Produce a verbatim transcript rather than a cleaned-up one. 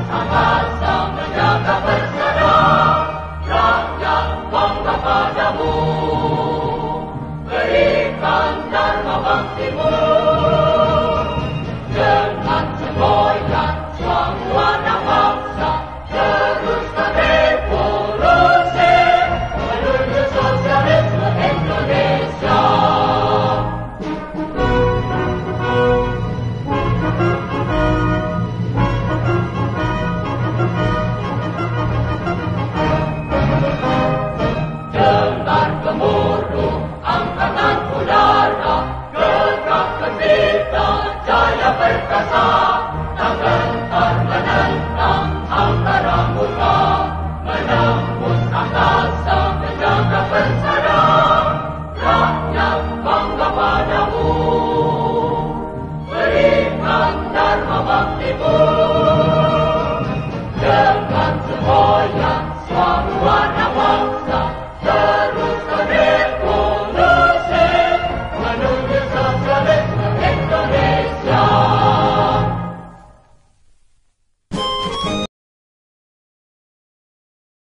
angkasa menjaga persada, rakyat bangga padamu. Berikan dharma baktimu dengan semboyan suara bangsa, teruskan revolusi menuju sosialisme Indonesia. Dengar gemuruh angkatan udara, gegarkan kita jaya perkasa, tak gentar menentang angkara murka, menembus angkasa menjaga persada, rakyat bangga padamu. Berikan dharma baktimu